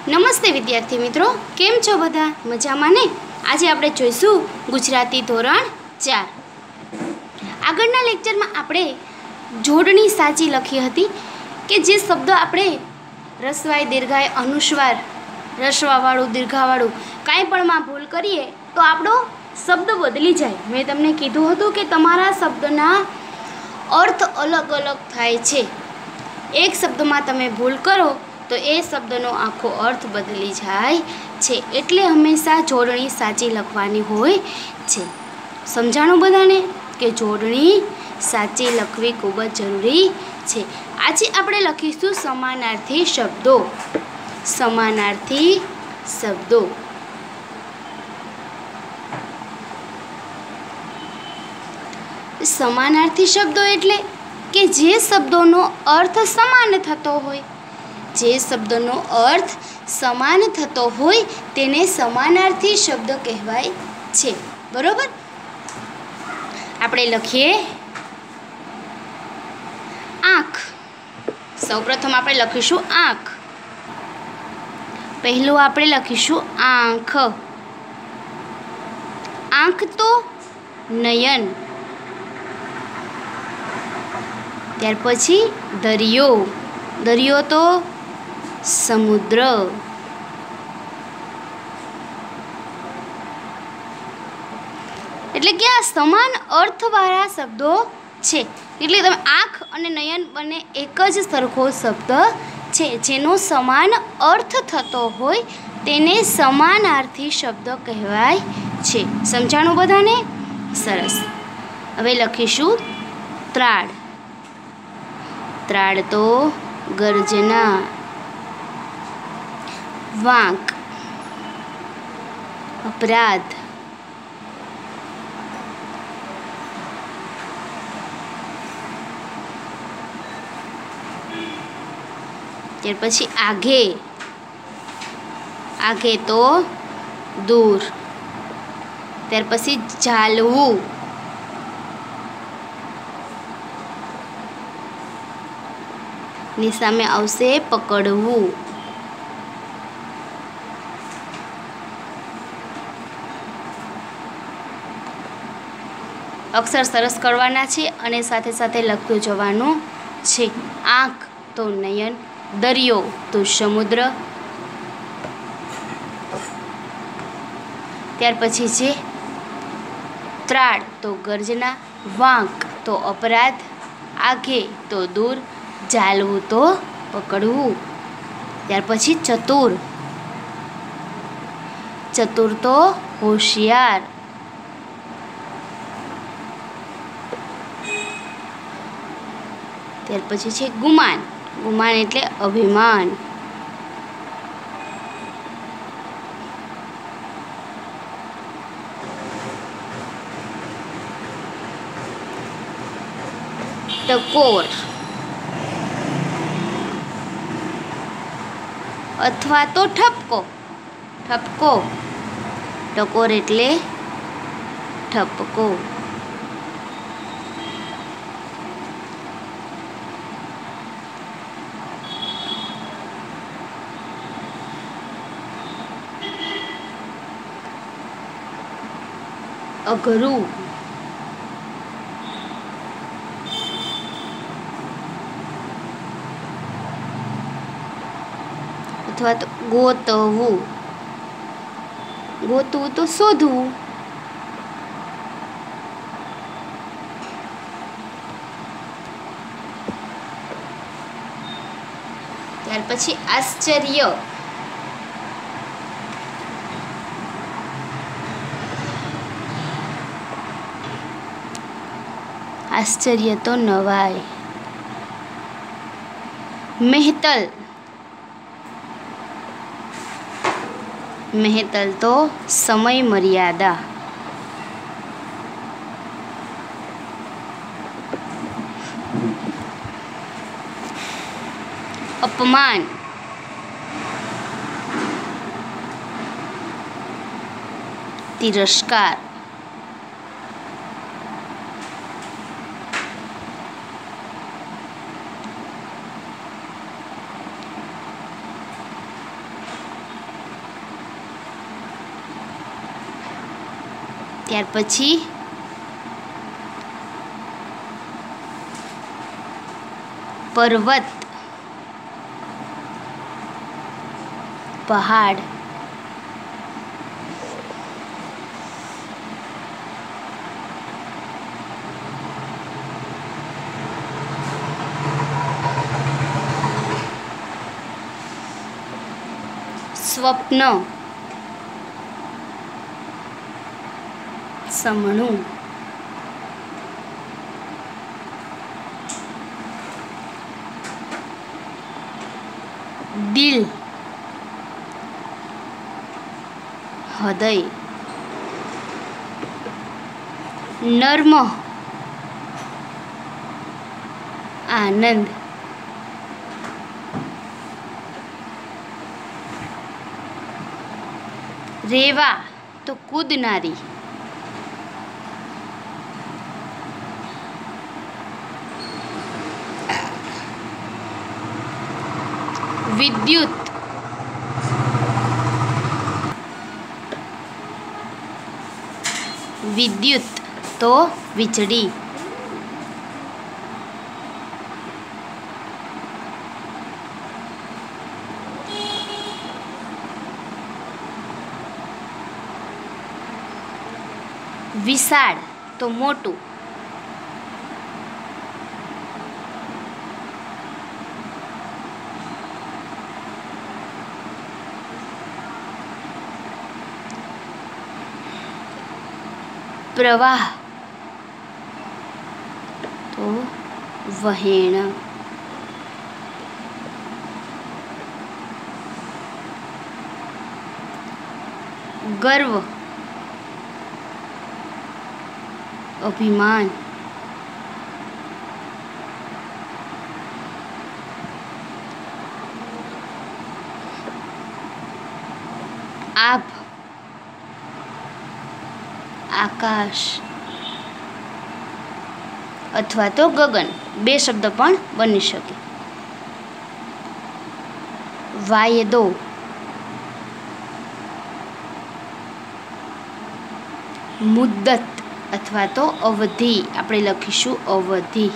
નમસ્તે વિદ્યાર્થી મિત્રો, કેમ છો બધા? મજામાં ને? આજે આપણે જોઈશું ગુજરાતી ધોરણ 4. આગળના લેક્ચરમાં આપણે જોડણી સાચી લખી હતી કે જે શબ્દ આપણે રસ્વાય, દીર્ઘાય, અનુસ્વાર, રસ્વાવાળું, દીર્ઘાવાળું કાંઈ પણમાં ભૂલ કરીએ તો આપણો શબ્દ બદલી જાય. મેં તમને કીધું હતું કે તમારા શબ્દના અર્થ અલગ અલગ થાય છે. એક શબ્દમાં તમે ભૂલ કરો તો એ શબ્દનો આખો અર્થ બદલી જાય છે. એટલે હંમેશા જોડણી સાચી લખવાની હોય છે. સમજાણું બધાને કે જોડણી સાચી લખવી ખૂબ જ જરૂરી છે. આજે આપણે લખીશું સમાનાર્થી શબ્દો. સમાનાર્થી શબ્દો. સમાનાર્થી શબ્દો એટલે કે જે શબ્દોનો અર્થ સમાન થતો હોય. જે શબ્દનો અર્થ સમાન થતો હોય તેને સમાનાર્થી શબ્દ કહેવાય છે. બરોબર? આપણે લખીએ આંખ. સૌપ્રથમ આપણે લખીશું આંખ. પહેલું આપણે લખીશું આંખ. આંખ તો નયન. ત્યાર પછી દરિયો. દરિયો તો સમુદ્ર. એટલે કે આ સમાન અર્થવાળા શબ્દો છે. એટલે તમે આંખ અને નયન બંને એક જ સરખો શબ્દ છે. જેનો સમાન અર્થ થતો હોય તેને સમાનાર્થી શબ્દ કહેવાય છે. સમજાણું બધાને? સરસ. હવે લખીશું ત્રાડ. ત્રાડ તો ગર્જના. વાંક અપરાધ. ત્યાર પછી આઘે. આઘે તો દૂર. ત્યાર પછી ઝાલવું. ની સામે આવશે પકડવું. અક્ષર સરસ કરવાના છે અને સાથે સાથે લખતું જવાનું છે. આંખ તો નયન, દરિયો તો સમુદ્ર. ત્યાર પછી છે ત્રાડ તો ગર્જના, વાંક તો અપરાધ, આઘે તો દૂર, ઝાલવું તો પકડવું. ત્યાર પછી ચતુર. ચતુર તો હોશિયાર. ત્યાર પછી છે ગુમાન. ગુમાન એટલે અભિમાન. ટકોર અથવા તો ઠપકો. ઠપકો. ટકોર એટલે ઠપકો. અઘરું. અથવા તો ગોતવું. ગોતવું તો શોધવું. ત્યાર પછી આશ્ચર્ય. આશ્ચર્ય તો નવાઈ. મહેતલ. મહેતલ તો સમય મર્યાદા. અપમાન. તિરસ્કાર. ત્યાર પછી પર્વત, પહાડ, સ્વપ્ન, સમણું, દિલ, હૃદય, નર્મ, આનંદ, રેવા તો કૂદનારી, વિદ્યુત, વિદ્યુત તો વીજળી, વિશાળ તો મોટું, પ્રવાહ તો વહેણ, ગર્વ, અભિમાન, આભ, આકાશ અથવા તો ગગન, બે શબ્દ પણ બની શકે. વાયદો, મુદ્દત અથવા તો અવધિ, આપણે લખીશું અવધિ.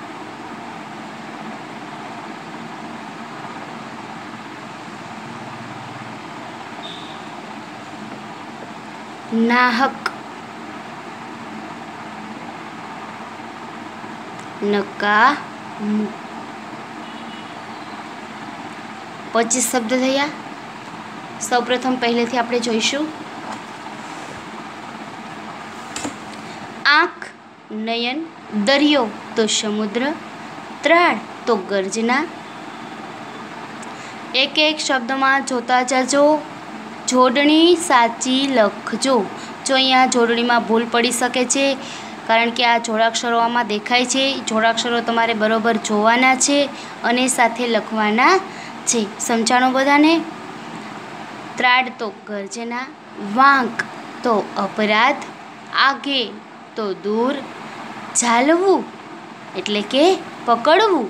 નાહક, નકામું. 25 શબ્દ થયા. સૌપ્રથમ પહેલેથી આપણે જોઈશું. આંખ, નયન, દરિયો તો સમુદ્ર, ત્રાળ તો ગર્જના. એક એક શબ્દમાં જોતા જજો, જોડણી સાચી લખજો. જો અહીંયા જોડણીમાં ભૂલ પડી શકે છે, કારણ કે આ જોડાક્ષરો આમાં દેખાય છે. જોડાક્ષરો તમારે બરોબર જોવાના છે અને સાથે લખવાના છે. સમજાણો બધાને? ત્રાડ તો ગર્જના, વાંક તો અપરાધ, આગે તો દૂર, ઝાલવું એટલે કે પકડવું,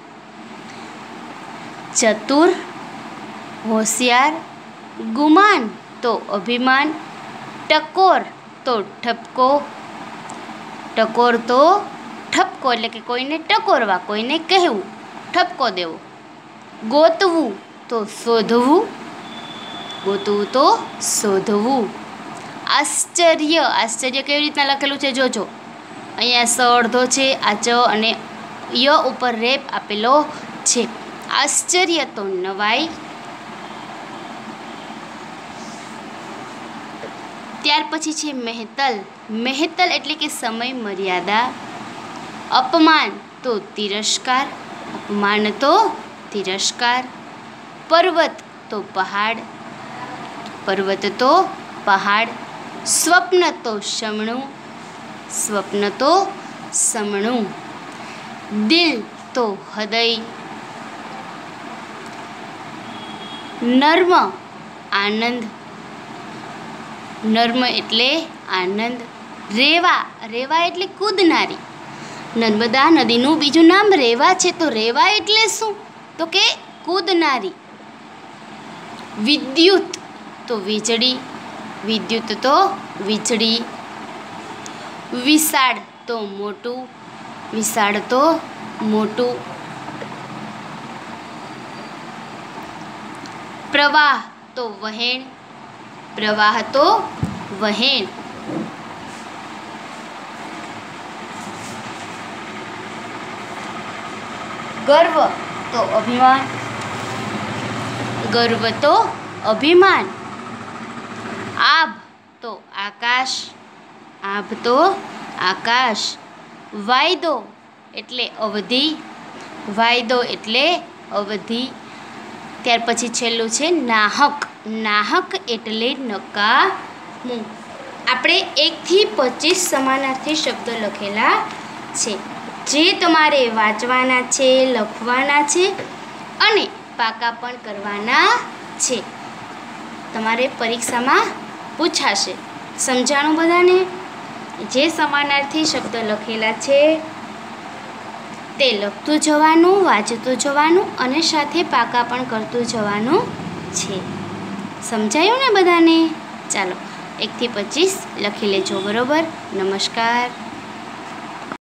ચતુર, હોશિયાર, ગુમાન તો અભિમાન, ટકોર તો ઠપકો, ટકોર તો ઠપકો એટલે કે કોઈને ટકોરવા, કોઈને કહેવું, ઠપકો દેવો. ગોતવું તો શોધવું, ગોતવું તો શોધવું. આશ્ચર્ય, આશ્ચર્ય કેવી રીતના લખેલું છે જોજો. અહીંયા સ અડધો છે, આ ચ અને ય ઉપર રેપ આપેલો છે. આશ્ચર્ય તો નવાઈ. ત્યાર પછી છે મહેતલ. મહેતલ એટલે કે સમય મર્યાદા. અપમાન તો તિરસ્કાર, અપમાન તો તિરસ્કાર. પર્વત તો પહાડ, પર્વત તો પહાડ. સ્વપ્ન તો સમણું, સ્વપ્ન તો સમણું. દિલ તો હૃદય. નર્મ આનંદ, નર્મ એટલે આનંદ. રેવા, રેવા એટલે કૂદનારી. નર્મદા નદીનું બીજું નામ રેવા છે. તો રેવા એટલે શું? તો કે કૂદનારી. વિદ્યુત તો વીજળી, વિદ્યુત તો વીજળી. વિશાળ તો મોટું, વિશાળ તો મોટું. પ્રવાહ તો વહેણ, પ્રવાહ તો વહેણ. ગર્વ તો અભિમાન, ગર્વ તો અભિમાન. આભ તો આકાશ, આભ તો આકાશ. વાયદો એટલે અવધિ, વાયદો એટલે અવધિ. ત્યાર પછી છેલ્લું છે નાહક, નાહક એટલે નકામું. આપણે 1 થી 25 સમાનાર્થી શબ્દો લખેલા છે, જે તમારે વાંચવાના છે, લખવાના છે અને પાકા પણ કરવાના છે. તમારે પરીક્ષામાં પૂછાશે. સમજાણું બધાને? જે સમાનાર્થી શબ્દ લખેલા છે તે લખતું જવાનું, વાંચતું જવાનું અને સાથે પાકા પણ કરતું જવાનું છે. સમજાયું ને બધાને? ચાલો 1 થી 25 લખી લેજો, બરોબર? નમસ્કાર.